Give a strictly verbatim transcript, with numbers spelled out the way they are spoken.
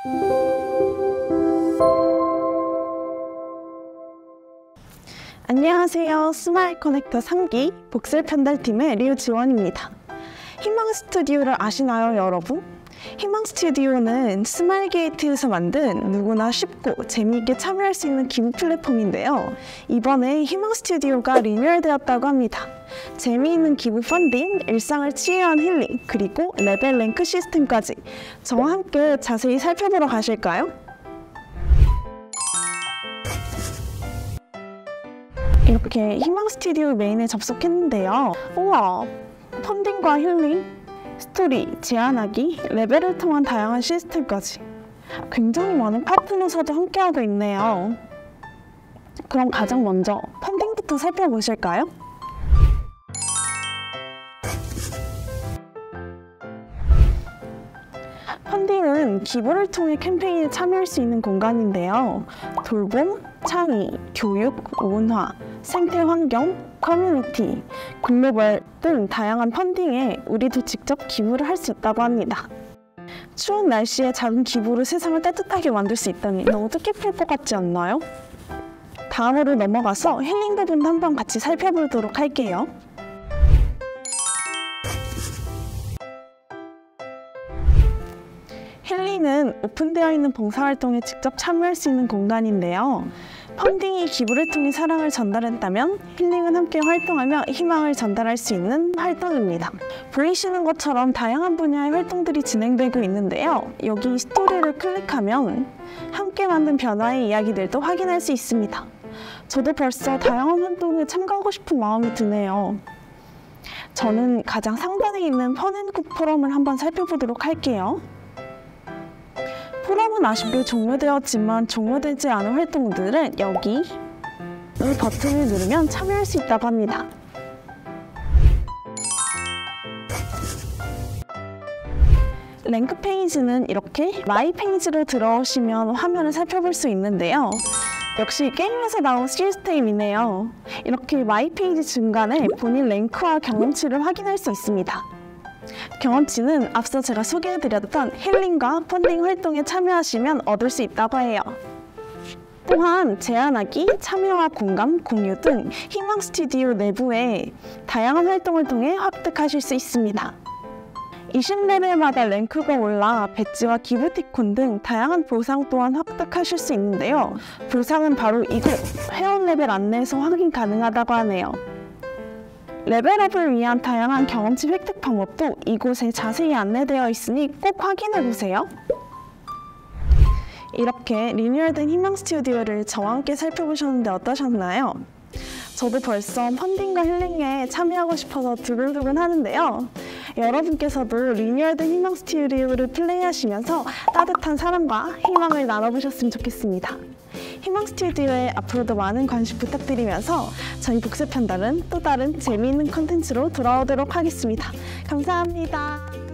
안녕하세요. 스마일 커넥터 삼 기 복셀 편달팀의 류지원입니다. 희망 스튜디오를 아시나요, 여러분? 희망 스튜디오는 스마일 게이트에서 만든 누구나 쉽고 재미있게 참여할 수 있는 기부 플랫폼인데요. 이번에 희망 스튜디오가 리뉴얼되었다고 합니다. 재미있는 기부 펀딩, 일상을 치유한 힐링, 그리고 레벨 랭크 시스템까지 저와 함께 자세히 살펴보러 가실까요? 이렇게 희망 스튜디오 메인에 접속했는데요. 우와! 펀딩과 힐링, 스토리, 제안하기, 레벨을 통한 다양한 시스템까지 굉장히 많은 파트너사도 함께하고 있네요. 그럼 가장 먼저 펀딩부터 살펴보실까요? 펀딩은 기부를 통해 캠페인에 참여할 수 있는 공간인데요. 돌봄, 창의, 교육, 문화, 생태 환경, 커뮤니티, 글로벌 등 다양한 펀딩에 우리도 직접 기부를 할 수 있다고 합니다. 추운 날씨에 작은 기부로 세상을 따뜻하게 만들 수 있다니 너무 뜻깊을 것 같지 않나요? 다음으로 넘어가서 힐링 부분 한번 같이 살펴보도록 할게요. 힐링은 오픈되어 있는 봉사활동에 직접 참여할 수 있는 공간인데요. 펀딩이 기부를 통해 사랑을 전달했다면 힐링은 함께 활동하며 희망을 전달할 수 있는 활동입니다. 보이시는 것처럼 다양한 분야의 활동들이 진행되고 있는데요. 여기 스토리를 클릭하면 함께 만든 변화의 이야기들도 확인할 수 있습니다. 저도 벌써 다양한 활동에 참가하고 싶은 마음이 드네요. 저는 가장 상단에 있는 펀앤굿 포럼을 한번 살펴보도록 할게요. 포럼은 아쉽게 종료되었지만 종료되지 않은 활동들은 여기 이 버튼을 누르면 참여할 수 있다고 합니다. 랭크 페이지는 이렇게 마이 페이지로 들어오시면 화면을 살펴볼 수 있는데요. 역시 게임에서 나온 시스템이네요. 이렇게 마이 페이지 중간에 본인 랭크와 경험치를 확인할 수 있습니다. 경험치는 앞서 제가 소개해드렸던 힐링과 펀딩 활동에 참여하시면 얻을 수 있다고 해요. 또한 제안하기, 참여와 공감, 공유 등 희망 스튜디오 내부에 다양한 활동을 통해 획득하실 수 있습니다. 이십 레벨마다 랭크가 올라 배지와 기프티콘 등 다양한 보상 또한 획득하실 수 있는데요. 보상은 바로 이곳 회원 레벨 안내에서 확인 가능하다고 하네요. 레벨업을 위한 다양한 경험치 획득 방법도 이곳에 자세히 안내되어 있으니 꼭 확인해보세요. 이렇게 리뉴얼된 희망 스튜디오를 저와 함께 살펴보셨는데 어떠셨나요? 저도 벌써 펀딩과 힐링에 참여하고 싶어서 두근두근 하는데요. 여러분께서도 리뉴얼된 희망 스튜디오를 플레이하시면서 따뜻한 사랑과 희망을 나눠보셨으면 좋겠습니다. 희망 스튜디오에 앞으로도 많은 관심 부탁드리면서 저희 복셀 편달은 또 다른 재미있는 컨텐츠로 돌아오도록 하겠습니다. 감사합니다.